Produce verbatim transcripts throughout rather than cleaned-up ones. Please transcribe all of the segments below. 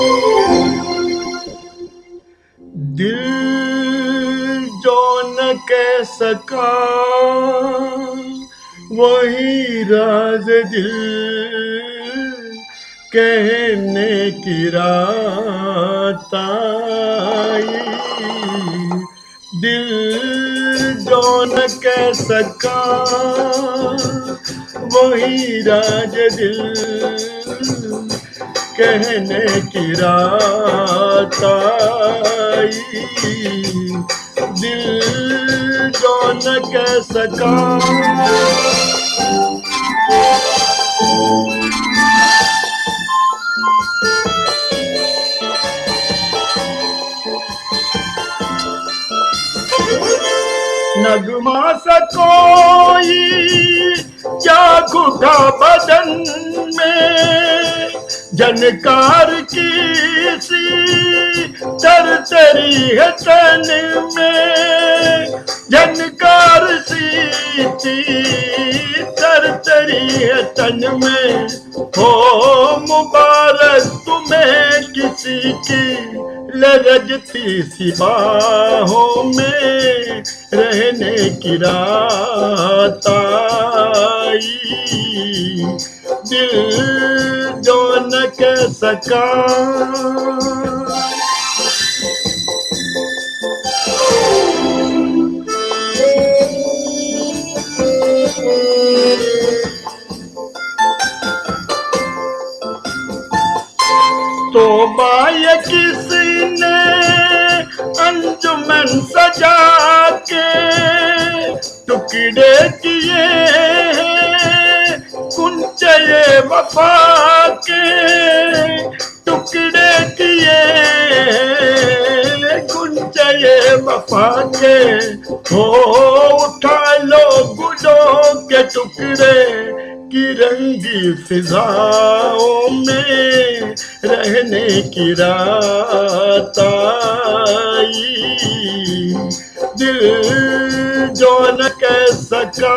दिल जो न कह सका वही राज दिल कहने की रात आई। दिल जो न कह सका वही राज दिल कहने की रात आई। दिल जो न कह सका नगमा सा कोई क्या घुटा बदन में, जनकार की सी तरतरी है तन में। जनकार सी तरतरी है तन में। हो मुबारक तुम्हें किसी की लरजती सी बाहों में रहने की रात आई। दिल जो न कह सका तो बाय किसी ने अंजुमन सजा के टुकड़े किए कुंचे वफा के। टुकड़े किए कुंचे वफा के। हो उठा लो गुलों के टुकड़े की रंगी फिजाओं में रहने की रात आई। दिल जो न कह सका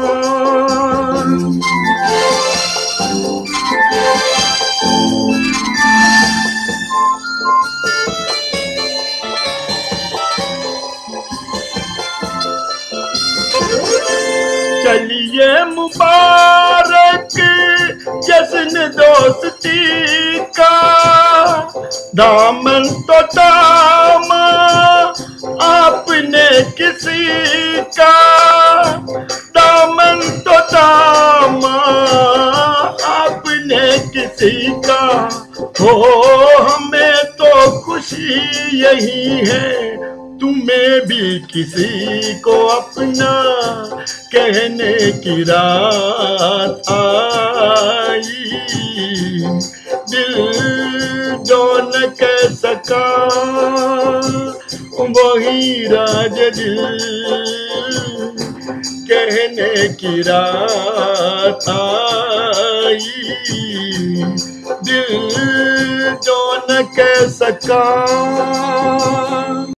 चलिए मुबारक जश्न दोस्ती का। दामन तो दामा आपने किसी का। दामन तो दामा आपने किसी का। हो हमें तो खुशी यही है तुम्हें भी किसी को अपना कहने की रात आई। दिल जो न कह सका वही राज दिल कहने की रात आई। दिल जो न कह सका।